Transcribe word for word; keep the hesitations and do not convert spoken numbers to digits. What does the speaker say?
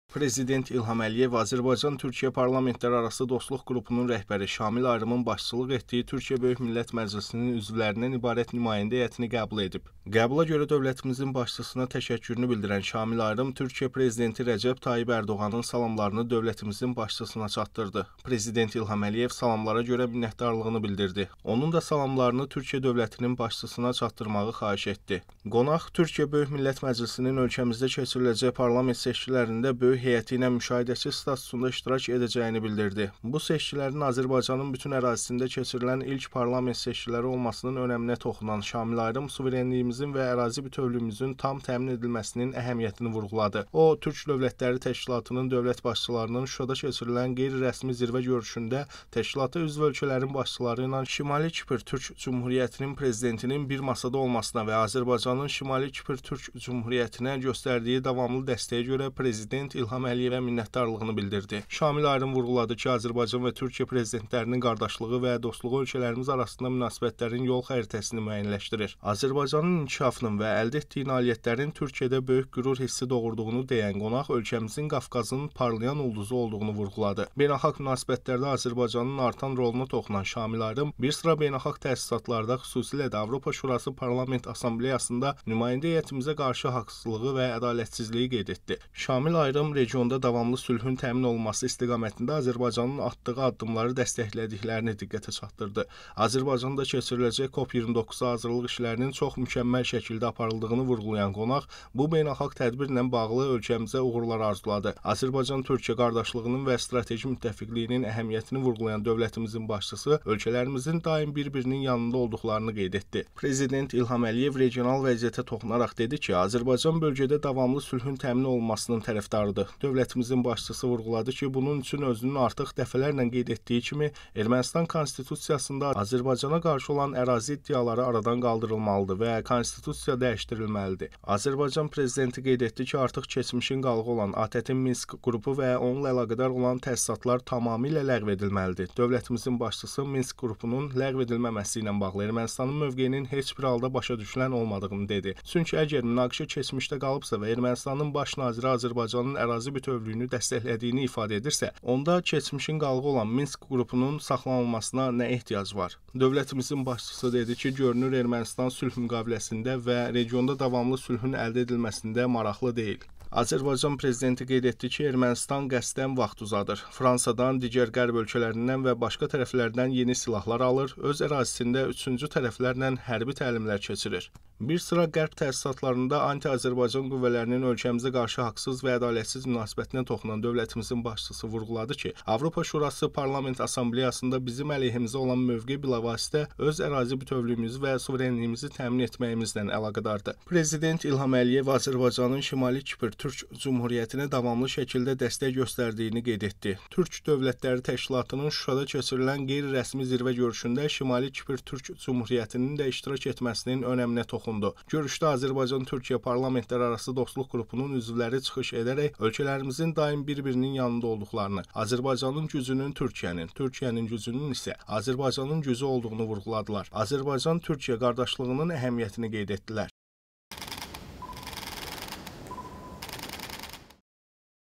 Prezident İlham Əliyev Azərbaycan-Türkiyə parlamentlərarası dostluq qrupunun rəhbəri Şamil Ayrımın başçılıq etdiyi Türkiyə Böyük Millət Məclisinin üzvlərindən ibarət nümayəndə heyətini qəbul edib. Qəbula görə dövlətimizin başçısına təşəkkürünü bildirən Şamil Ayrım Türkiyə Prezidenti Rəcəb Tayyib Ərdoğanın salamlarını dövlətimizin başçısına çatdırdı. Prezident İlham Əliyev salamlara görə minnətdarlığını bildirdi. Onun da salamlarını Türkiyə dövlətinin başçısına çatdırmağı xahiş etdi. Qonaq Türkiyə Böyük Millət Məclisinin ölkəmizdə keçiriləcək parlament seçkilərində böyük heyəti ilə müşahidəçi statusunda iştirak edəcəyini bildirdi. Bu seçkilərin Azərbaycanın bütün ərazisində keçirilən ilk parlament seçkiləri olmasının önəminə toxunan Şamil Ayrım suverenliyimizin və ərazi bütövlüyümüzün tam təmin edilməsinin əhəmiyyətini vurğuladı. O, Türk Dövlətləri Təşkilatının dövlət başçılarının Şuşada keçirilən qeyri-rəsmi zirvə görüşündə təşkilata üzv ölkələrin başçıları ilə Şimali Kipr Türk Cümhuriyyətinin prezidentinin bir masada olmasına və Azərbaycanın Şimali Kipr Türk Cümhuriyyətinə göstərdiyi davamlı dəstəyə görə Prezident İlham Əliyevə minnətdarlığını bildirdi. Şamil Ayrım vurğuladı ki, Azərbaycan və Türkiyə prezidentlərinin qardaşlığı və dostluğu ölkələrimiz arasında münasibətlərin yol xəritəsini müəyyənləşdirir. Azərbaycanın inkişafının və əldə etdiyi nailiyyətlərin Türkiyədə böyük qürur hissi doğurduğunu deyən qonaq ölkəmizin Qafqazın parlayan ulduzu olduğunu vurğuladı. Beynəlxalq münasibətlərdə Azərbaycanın artan roluna toxunan Şamil Ayrım bir sıra beynəlxalq təsisatlarda, xüsusilə də Avropa Şurası Parlament Assambleyasında nümayəndə heyətimizə qarşı haqsızlığı və ədalətsizliyi qeyd etdi. Şamil Ayrım regionda davamlı sülhün təmin olunması istiqamətində Azərbaycanın atdığı addımları dəstəklədiklərini diqqətə çatdırdı. Azərbaycanda keçiriləcək COP iyirmi doqquza hazırlıq işlərinin çox mükəmməl şəkildə aparıldığını vurğulayan qonaq, bu beynəlxalq tədbirlə bağlı ölkəmizə uğurlar arzuladı. Azərbaycan-Türkiyə qardaşlığının və strateji müttəfiqliyinin əhəmiyyətini vurğulayan dövlətimizin başçısı ölkələrimizin daim bir-birinin yanında olduqlarını qeyd etdi. Prezident İlham Əliyev regional vəziyyətə toxunaraq dedi ki, Azərbaycan bölgədə davamlı sülhün təmin olunmasının tərəfdarıdır. Dövlətimizin başçısı vurğuladı ki, bunun üçün özünün artıq dəfələrlə qeyd etdiyi kimi Ermənistan konstitusiyasında Azərbaycana qarşı olan ərazi iddiaları aradan qaldırılmalıdır və konstitusiya dəyişdirilməlidir. Azərbaycan prezidenti qeyd etdi ki, artıq keçmişin qalığı olan A T T Minsk qrupu və onunla əlaqədar olan təsisatlar tamamilə ləğv edilməlidir. Dövlətimizin başçısı Minsk qrupunun ləğv edilməməsi ilə bağlı Ermənistanın mövqeyinin heç bir halda başa düşülən olmadığını dedi. Çünki əgər münaqişə keçmişdə qalıbsa və Ermənistanın baş naziri Azərbaycanın ərazi bütövlüyünü dəstəklədiyini ifadə edirsə, onda keçmişin qalığı olan Minsk qrupunun saxlanılmasına nə ehtiyac var? Dövlətimizin başçısı dedi ki, görünür Ermənistan sülh müqaviləsində və regionda davamlı sülhün əldə edilməsində maraqlı deyil. Azərbaycan prezidenti qeyd etdi ki, Ermənistan qəsdən vaxt uzadır. Fransadan, digər qərb ölkələrindən və başqa tərəflərdən yeni silahlar alır, öz ərazisində üçüncü tərəflərlə hərbi təlimlər keçirir. Bir sıra qərb təsisatlarında anti-Azərbaycan qüvvələrinin ölkəmizə qarşı haqsız və ədalətsiz münasibətinə toxunan dövlətimizin başçısı vurğuladı ki, Avropa Şurası Parlament Assambleyasında bizim əleyhimizə olan mövqe bilavasitə öz ərazi bütövlüyümüzü və suverenliyimizi təmin etməyimizlə əlaqədardır. Prezident İlham Əliyev Azərbaycanın Şimali Kipr Türk Cümhuriyyətinə davamlı şəkildə dəstək göstərdiyini qeyd etdi. Türk Dövlətləri Təşkilatının Şuşada keçirilən qeyri-rəsmi zirvə görüşündə Şimali Kipr Türk Cümhuriyyətinin də iştirak etməsinin önəminə toxundu. Görüşdə Azərbaycan-Türkiyə parlamentlərarası dostluq qrupunun üzvləri çıxış edərək ölkələrimizin daim bir-birinin yanında olduqlarını, Azərbaycanın gücünün Türkiyənin, Türkiyənin gücünün isə Azərbaycanın gücü olduğunu vurğuladılar. Azərbaycan-Türkiyə qardaşlığının əhəmiyyətini qeyd etdilər.